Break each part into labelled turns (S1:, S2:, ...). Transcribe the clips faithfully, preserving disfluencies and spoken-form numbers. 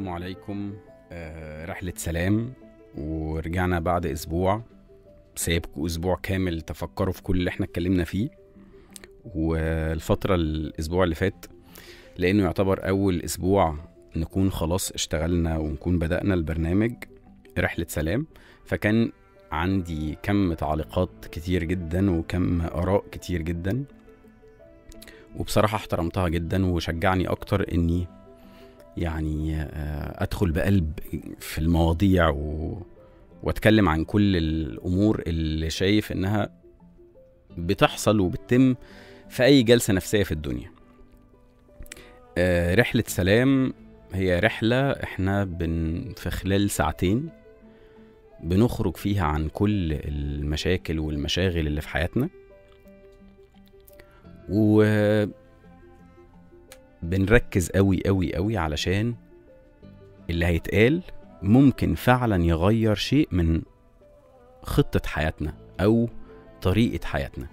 S1: السلام عليكم. آه، رحلة سلام، ورجعنا بعد أسبوع. سايبكم أسبوع كامل تفكروا في كل اللي احنا اتكلمنا فيه. والفترة الأسبوع اللي فات لأنه يعتبر أول أسبوع نكون خلاص اشتغلنا ونكون بدأنا البرنامج رحلة سلام، فكان عندي كم تعليقات كتير جدا وكم آراء كتير جدا، وبصراحة احترمتها جدا وشجعني أكتر إني يعني أدخل بقلب في المواضيع و... واتكلم عن كل الأمور اللي شايف إنها بتحصل وبتتم في أي جلسة نفسية في الدنيا. رحلة سلام هي رحلة احنا بن في خلال ساعتين بنخرج فيها عن كل المشاكل والمشاغل اللي في حياتنا، و بنركز قوي قوي قوي علشان اللي هيتقال ممكن فعلا يغير شيء من خطة حياتنا أو طريقة حياتنا.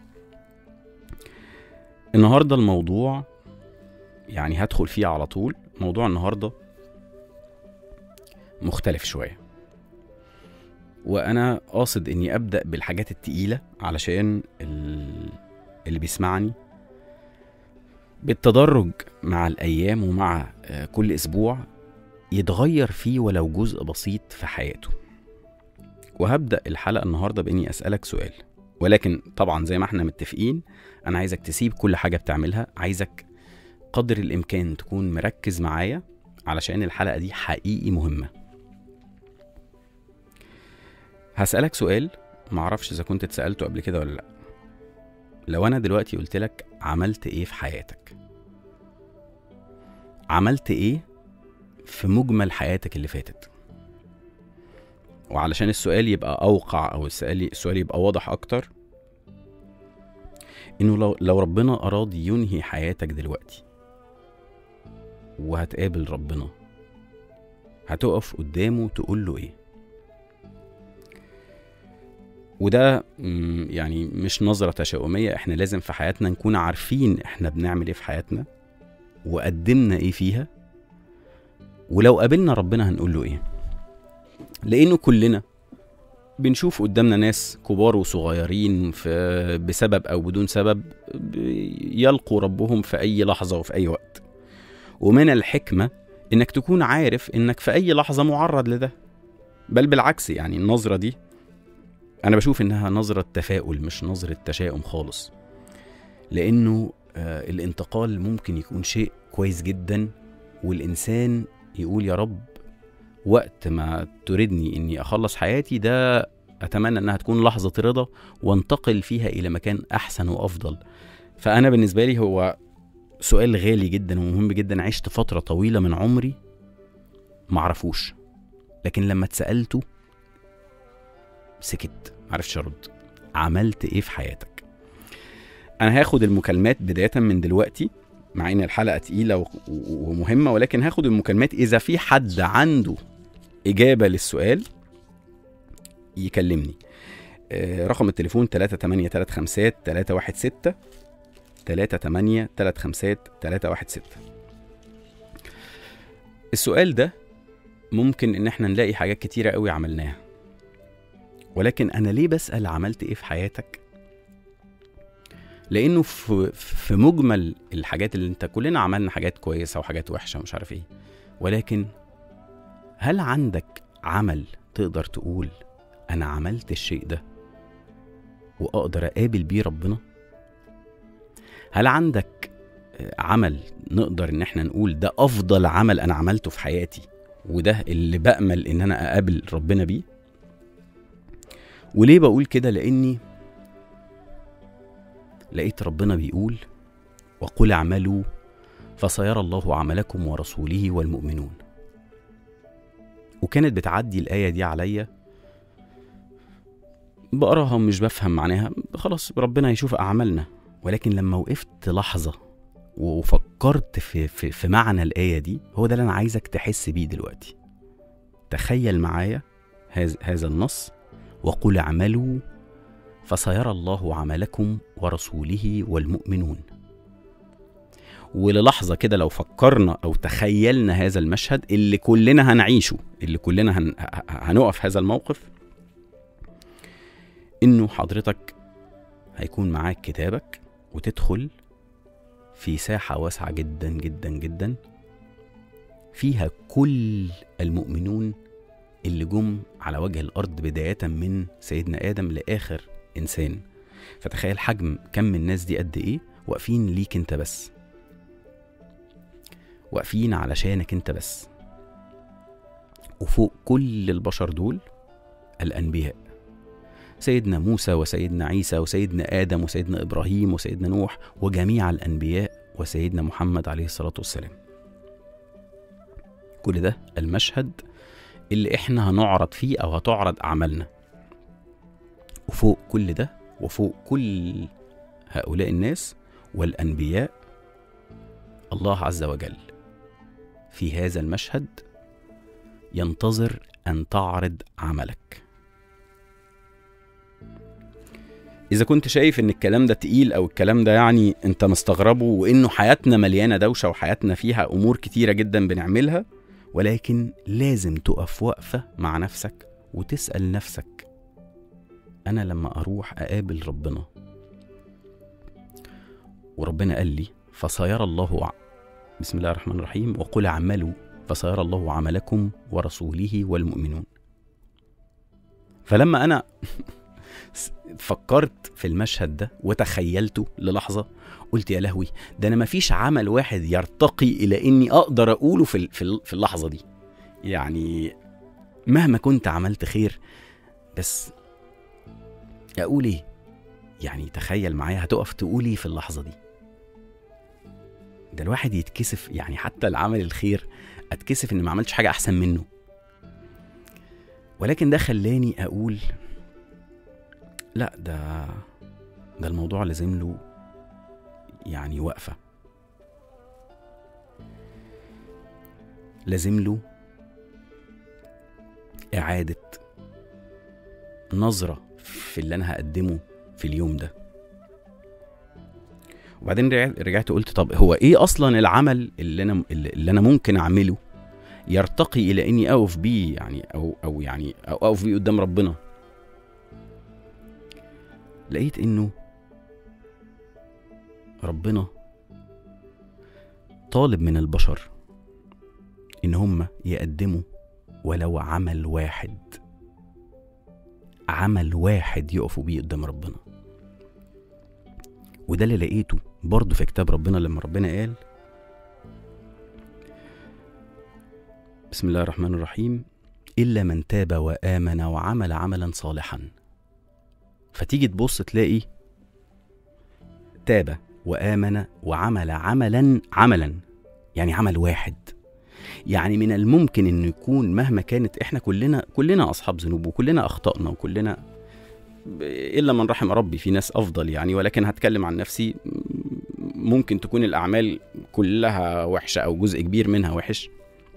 S1: النهاردة الموضوع يعني هدخل فيه على طول. موضوع النهاردة مختلف شوية، وأنا قاصد إني أبدأ بالحاجات التقيلة علشان اللي بيسمعني بالتدرج مع الأيام ومع كل أسبوع يتغير فيه ولو جزء بسيط في حياته. وهبدأ الحلقة النهاردة بإني أسألك سؤال، ولكن طبعا زي ما احنا متفقين أنا عايزك تسيب كل حاجة بتعملها، عايزك قدر الإمكان تكون مركز معايا علشان الحلقة دي حقيقي مهمة. هسألك سؤال معرفش إذا كنت اتسألته قبل كده ولا لأ. لو أنا دلوقتي قلتلك عملت إيه في حياتك؟ عملت إيه في مجمل حياتك اللي فاتت؟ وعلشان السؤال يبقى أوقع أو السؤال السؤال يبقى واضح أكتر، إنه لو, لو ربنا أراد ينهي حياتك دلوقتي وهتقابل ربنا، هتقف قدامه تقول له إيه؟ وده يعني مش نظرة تشاؤمية، احنا لازم في حياتنا نكون عارفين احنا بنعمل ايه في حياتنا وقدمنا ايه فيها، ولو قابلنا ربنا هنقول له ايه. لانه كلنا بنشوف قدامنا ناس كبار وصغيرين في بسبب او بدون سبب يلقوا ربهم في اي لحظة وفي اي وقت، ومن الحكمة انك تكون عارف انك في اي لحظة معرض لده. بل بالعكس، يعني النظرة دي أنا بشوف إنها نظرة تفاؤل مش نظرة تشاؤم خالص، لأنه آه الانتقال ممكن يكون شيء كويس جدا، والإنسان يقول يا رب وقت ما تريدني إني أخلص حياتي ده أتمنى إنها تكون لحظة رضا وانتقل فيها إلى مكان أحسن وأفضل. فأنا بالنسبة لي هو سؤال غالي جدا ومهم جدا. عشت فترة طويلة من عمري معرفوش، لكن لما اتسألته سكت معرفش ارد. عملت ايه في حياتك؟ انا هاخد المكالمات بداية من دلوقتي، مع ان الحلقة تقيلة ومهمة، ولكن هاخد المكالمات. اذا في حد عنده اجابة للسؤال يكلمني. آه رقم التليفون تلاتة تمانية تلاتة خمسة تلاتة واحد ستة تلاتة تمانية تلاتة خمسة تلاتة واحد ستة. السؤال ده ممكن ان احنا نلاقي حاجات كتيرة قوي عملناها، ولكن أنا ليه بسأل عملت إيه في حياتك؟ لأنه في, في مجمل الحاجات اللي أنت كلنا عملنا حاجات كويسة وحاجات وحشة ومش عارف إيه، ولكن هل عندك عمل تقدر تقول أنا عملت الشيء ده وأقدر أقابل بيه ربنا؟ هل عندك عمل نقدر إن احنا نقول ده أفضل عمل أنا عملته في حياتي وده اللي بأمل إن أنا أقابل ربنا بيه؟ وليه بقول كده؟ لأني لقيت ربنا بيقول وقل اعملوا فسيرى الله عملكم ورسوله والمؤمنون. وكانت بتعدي الآية دي عليا بقراها مش بفهم معناها، خلاص ربنا يشوف أعمالنا. ولكن لما وقفت لحظة وفكرت في, في, في معنى الآية دي، هو ده اللي أنا عايزك تحس بيه دلوقتي. تخيل معايا هذا النص: وقل اعملوا فسيرى الله عملكم ورسوله والمؤمنون. وللحظة كده لو فكرنا أو تخيلنا هذا المشهد اللي كلنا هنعيشه، اللي كلنا هن... هنقف هذا الموقف، إنه حضرتك هيكون معاك كتابك وتدخل في ساحة واسعة جدا جدا جدا فيها كل المؤمنون اللي جم على وجه الأرض بداية من سيدنا آدم لآخر إنسان. فتخيل حجم كم الناس دي قد إيه واقفين ليك انت بس، واقفين علشانك انت بس. وفوق كل البشر دول الأنبياء، سيدنا موسى وسيدنا عيسى وسيدنا آدم وسيدنا إبراهيم وسيدنا نوح وجميع الأنبياء وسيدنا محمد عليه الصلاة والسلام. كل ده المشهد اللي احنا هنعرض فيه أو هتعرض أعمالنا. وفوق كل ده وفوق كل هؤلاء الناس والأنبياء، الله عز وجل في هذا المشهد ينتظر أن تعرض عملك. إذا كنت شايف إن الكلام ده تقيل أو الكلام ده يعني أنت مستغربه، وإنه حياتنا مليانة دوشة وحياتنا فيها أمور كتيرة جدا بنعملها، ولكن لازم تقف وقفة مع نفسك وتسأل نفسك، أنا لما أروح أقابل ربنا وربنا قال لي فسيرى الله ع... بسم الله الرحمن الرحيم وقل اعملوا فسيرى الله عملكم ورسوله والمؤمنون. فلما أنا فكرت في المشهد ده وتخيلته للحظة، قلت يا لهوي، ده أنا مفيش عمل واحد يرتقي إلى إني أقدر أقوله في في اللحظة دي. يعني مهما كنت عملت خير، بس أقول إيه؟ يعني تخيل معايا هتقف تقولي في اللحظة دي. ده الواحد يتكسف، يعني حتى العمل الخير أتكسف إن ما عملتش حاجة أحسن منه. ولكن ده خلاني أقول لا، ده ده الموضوع لازم له يعني وقفة، لازم له إعادة نظرة في اللي أنا هقدمه في اليوم ده. وبعدين رجعت قلت طب هو إيه أصلا العمل اللي أنا اللي أنا ممكن أعمله يرتقي إلى إني أقف بيه، يعني أو أو يعني أو أقف بيه قدام ربنا. لقيت إنه ربنا طالب من البشر إن هم يقدموا ولو عمل واحد، عمل واحد يقفوا بيه قدام ربنا. وده اللي لقيته برضو في كتاب ربنا لما ربنا قال بسم الله الرحمن الرحيم إلا من تاب وآمن وعمل عملا صالحا. فتيجي تبص تلاقي تاب وآمن وعمل عملا عملا يعني عمل واحد. يعني من الممكن انه يكون مهما كانت، احنا كلنا كلنا اصحاب ذنوب وكلنا اخطأنا وكلنا الا من رحم ربي، في ناس افضل يعني، ولكن هتكلم عن نفسي، ممكن تكون الاعمال كلها وحشة او جزء كبير منها وحش.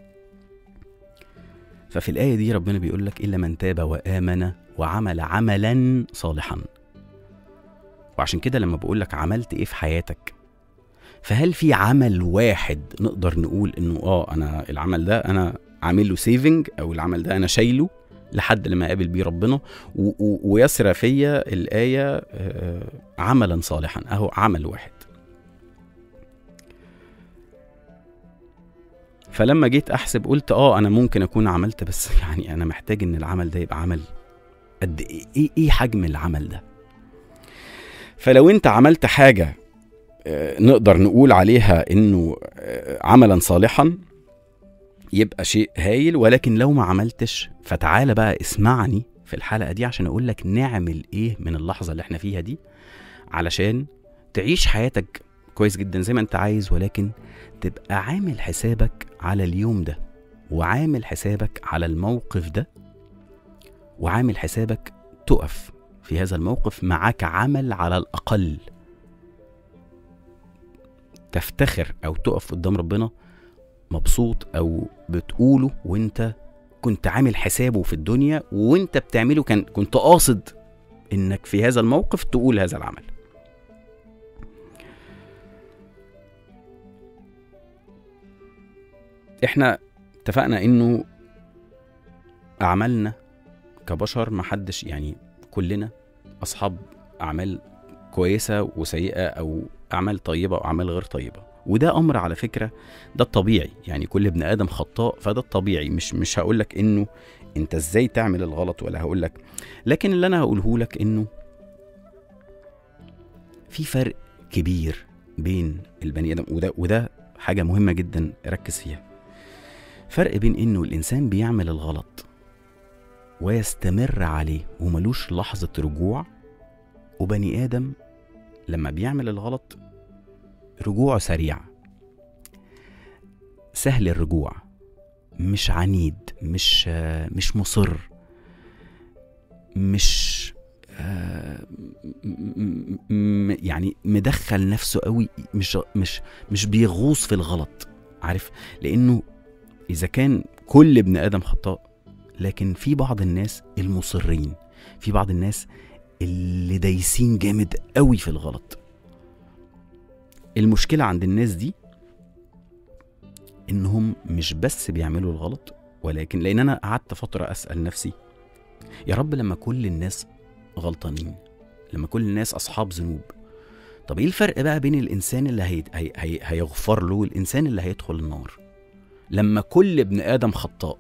S1: ففي الآية دي ربنا بيقول لك إلا من تاب وآمن وعمل عملا صالحا. وعشان كده لما بقول لك عملت إيه في حياتك، فهل في عمل واحد نقدر نقول إنه آه أنا العمل ده أنا عامل له سيفنج، أو العمل ده أنا شايله لحد لما أقابل بيه ربنا ويسرى فيا الآية آه عملا صالحا؟ أهو عمل واحد. فلما جيت أحسب قلت آه أنا ممكن أكون عملت، بس يعني أنا محتاج إن العمل ده يبقى عمل قد إيه؟ إيه, إيه حجم العمل ده؟ فلو أنت عملت حاجة نقدر نقول عليها إنه عملا صالحا يبقى شيء هايل. ولكن لو ما عملتش، فتعال بقى اسمعني في الحلقة دي عشان أقول لك نعمل إيه من اللحظة اللي احنا فيها دي علشان تعيش حياتك كويس جدا زي ما أنت عايز، ولكن تبقى عامل حسابك على اليوم ده، وعامل حسابك على الموقف ده، وعامل حسابك تقف في هذا الموقف معاك عمل على الأقل تفتخر أو تقف قدام ربنا مبسوط أو بتقوله وانت كنت عامل حسابه في الدنيا، وانت بتعمله كان كنت قاصد انك في هذا الموقف تقول هذا العمل. احنا اتفقنا انه اعمالنا كبشر محدش، يعني كلنا اصحاب اعمال كويسة وسيئة، او اعمال طيبة واعمال غير طيبة، وده امر على فكرة ده الطبيعي. يعني كل ابن ادم خطاء، فده الطبيعي. مش مش هقولك انه انت ازاي تعمل الغلط، ولا هقولك، لكن اللي انا هقوله لك انه في فرق كبير بين البني ادم، وده وده حاجة مهمة جدا ركز فيها. فرق بين انه الانسان بيعمل الغلط ويستمر عليه وملوش لحظة رجوع، وبني ادم لما بيعمل الغلط رجوعه سريع، سهل الرجوع، مش عنيد، مش مش مصر، مش يعني مدخل نفسه قوي، مش مش مش بيغوص في الغلط، عارف؟ لانه اذا كان كل ابن ادم خطاء، لكن في بعض الناس المصرين، في بعض الناس اللي دايسين جامد قوي في الغلط. المشكلة عند الناس دي انهم مش بس بيعملوا الغلط، ولكن لان انا قعدت فترة اسأل نفسي، يا رب لما كل الناس غلطانين، لما كل الناس اصحاب ذنوب، طب ايه الفرق بقى بين الانسان اللي هي... هي... هي... هيغفر له والانسان اللي هيدخل النار؟ لما كل ابن ادم خطاء،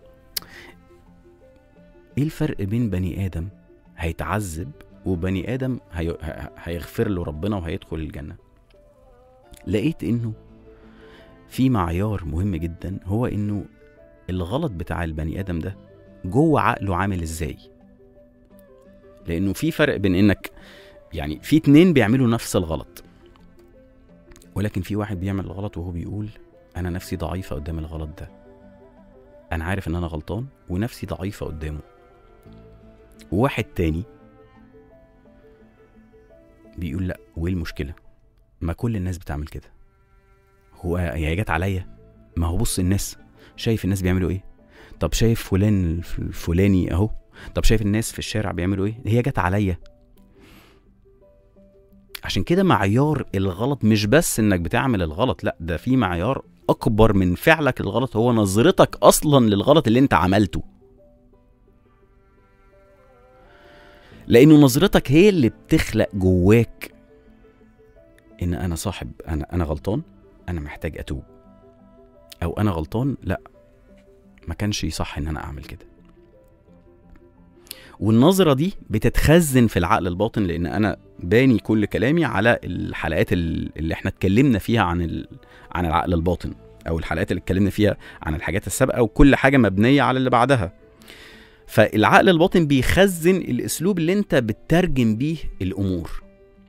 S1: ايه الفرق بين بني ادم هيتعذب وبني ادم هي... هيغفر له ربنا وهيدخل الجنة؟ لقيت انه في معيار مهم جدا، هو انه الغلط بتاع البني ادم ده جوه عقله عامل ازاي. لانه في فرق بين انك، يعني في اتنين بيعملوا نفس الغلط، ولكن في واحد بيعمل الغلط وهو بيقول انا نفسي ضعيفة قدام الغلط ده، انا عارف ان انا غلطان ونفسي ضعيفة قدامه. وواحد تاني بيقول لا، وايه المشكلة؟ ما كل الناس بتعمل كده، هو هي جت عليا؟ ما هو بص الناس، شايف الناس بيعملوا ايه؟ طب شايف فلان الفلاني اهو، طب شايف الناس في الشارع بيعملوا ايه؟ هي جت عليا. عشان كده معيار الغلط مش بس انك بتعمل الغلط، لا، ده في معيار اكبر من فعلك الغلط، هو نظرتك اصلا للغلط اللي انت عملته. لانه نظرتك هي اللي بتخلق جواك ان انا صاحب، انا انا غلطان، انا محتاج اتوب، او انا غلطان، لا ما كانش يصح ان انا اعمل كده. والنظرة دي بتتخزن في العقل الباطن، لان انا باني كل كلامي على الحلقات اللي احنا اتكلمنا فيها عن ال... عن العقل الباطن، او الحلقات اللي اتكلمنا فيها عن الحاجات السابقة، وكل حاجة مبنية على اللي بعدها. فالعقل الباطن بيخزن الاسلوب اللي انت بتترجم بيه الامور.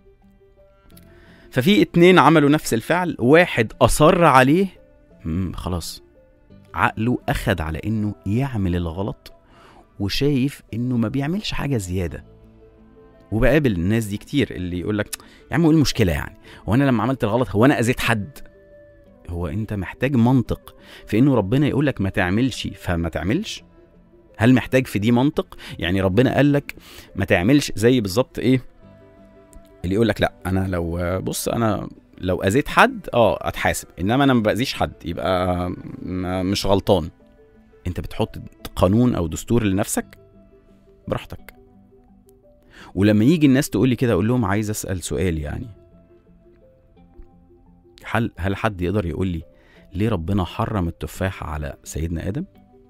S1: ففي اتنين عملوا نفس الفعل، واحد اصر عليه، خلاص عقله اخد على انه يعمل الغلط، وشايف انه ما بيعملش حاجة زيادة. وبقابل الناس دي كتير اللي يقولك يا عم ايه المشكلة يعني، هو انا لما عملت الغلط هو انا اذيت حد؟ هو انت محتاج منطق في انه ربنا يقولك ما تعملش فما تعملش؟ هل محتاج في دي منطق؟ يعني ربنا قالك ما تعملش، زي بالظبط ايه اللي يقولك لا انا لو بص انا لو اذيت حد اه اتحاسب، انما انا ما باذيش حد يبقى مش غلطان. انت بتحط قانون او دستور لنفسك براحتك. ولما يجي الناس تقول لي كده اقول لهم عايز اسال سؤال، يعني هل هل حد يقدر يقول لي ليه ربنا حرم التفاحة على سيدنا آدم؟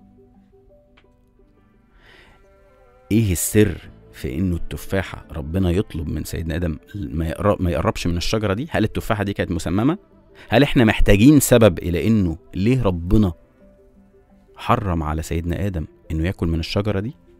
S1: ايه السر في انه التفاحة ربنا يطلب من سيدنا آدم ما يقرب ما يقربش من الشجرة دي؟ هل التفاحة دي كانت مسممة؟ هل احنا محتاجين سبب الى انه ليه ربنا حرم على سيدنا آدم انه ياكل من الشجرة دي؟